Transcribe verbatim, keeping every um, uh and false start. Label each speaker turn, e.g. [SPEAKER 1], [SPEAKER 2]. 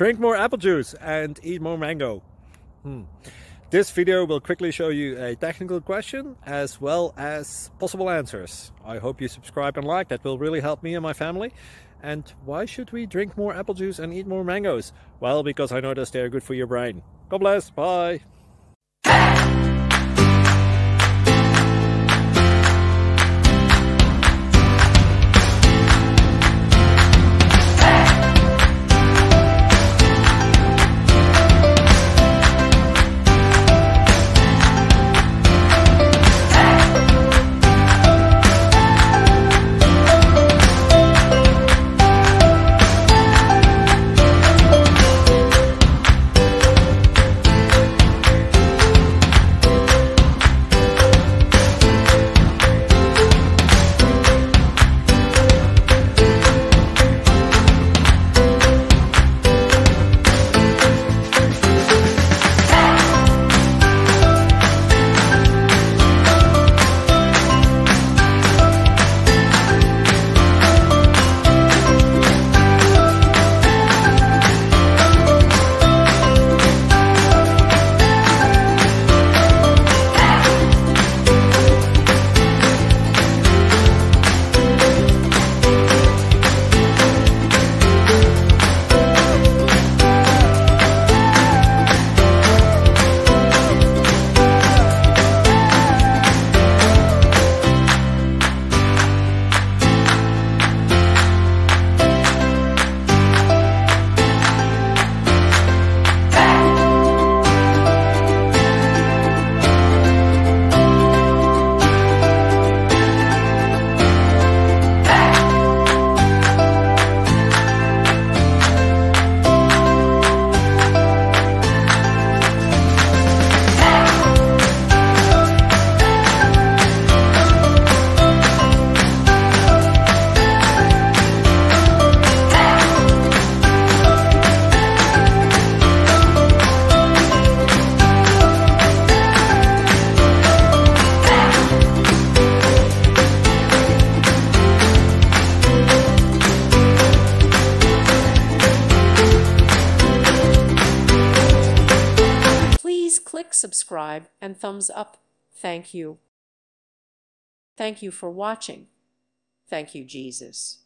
[SPEAKER 1] Drink more apple juice and eat more mango. Hmm. This video will quickly show you a technical question as well as possible answers. I hope you subscribe and like, that will really help me and my family. And why should we drink more apple juice and eat more mangoes? Well, because I noticed they're good for your brain. God bless, bye!
[SPEAKER 2] Click subscribe and thumbs up. Thank you. Thank you for watching. Thank you, Jesus.